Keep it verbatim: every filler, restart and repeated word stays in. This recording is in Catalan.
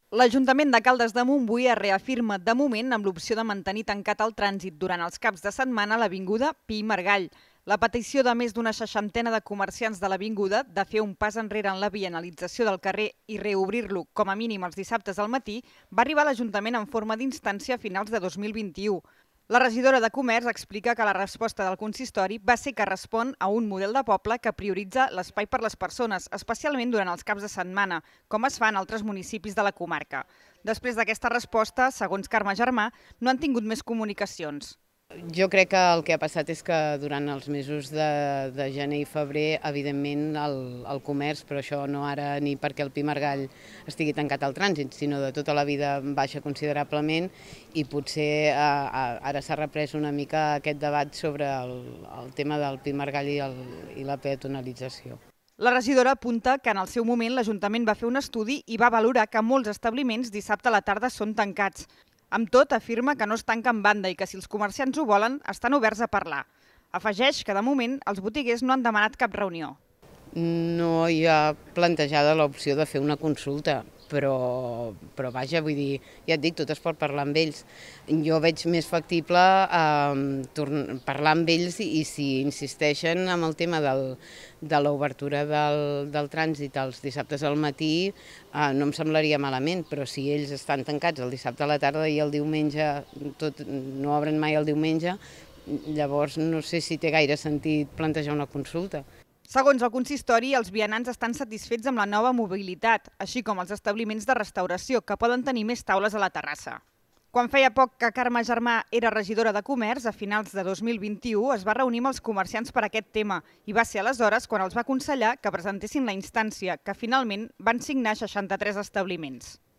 L'Ajuntament de Caldes de Montbui es reafirma de moment amb l'opció de mantenir tancat el trànsit durant els caps de setmana a l'avinguda Pi i Margall. La petició de més d'una seixantena de comerciants de l'avinguda de fer un pas enrere en la bienalització del carrer i reobrir-lo com a mínim els dissabtes al matí va arribar a l'Ajuntament en forma d'instància a finals de dos mil vint-i-u. La regidora de Comerç explica que la resposta del consistori va ser que respon a un model de poble que prioritza l'espai per les persones, especialment durant els caps de setmana, com es fa en altres municipis de la comarca. Després d'aquesta resposta, segons Carme Germà, no han tingut més comunicacions. Jo crec que el que ha passat és que durant els mesos de, de gener i febrer, evidentment, el, el comerç, però això no ara ni perquè el Pi i Margall estigui tancat al trànsit, sinó de tota la vida baixa considerablement i potser eh, ara s'ha reprès una mica aquest debat sobre el, el tema del Pi i Margall i, el, i la peatonalització. La regidora apunta que en el seu moment l'Ajuntament va fer un estudi i va valorar que molts establiments dissabte a la tarda són tancats. Amb tot, afirma que no es tanca en banda i que si els comerciants ho volen, estan oberts a parlar. Afegeix que de moment els botiguers no han demanat cap reunió. No hi ha plantejada l'opció de fer una consulta, però, però vaja, vull dir, ja et dic, tot es pot parlar amb ells. Jo veig més factible eh, parlar amb ells i, i si insisteixen amb el tema del, de l'obertura del, del trànsit els dissabtes al matí, eh, no em semblaria malament, però si ells estan tancats el dissabte a la tarda i el diumenge, tot, no obren mai el diumenge, llavors no sé si té gaire sentit plantejar una consulta. Segons el consistori, els vianants estan satisfets amb la nova mobilitat, així com els establiments de restauració, que poden tenir més taules a la terrassa. Quan feia poc que Carme Germà era regidora de Comerç, a finals de dos mil vint-i-u es va reunir amb els comerciants per aquest tema i va ser aleshores quan els va aconsellar que presentessin la instància, que finalment van signar seixanta-tres establiments.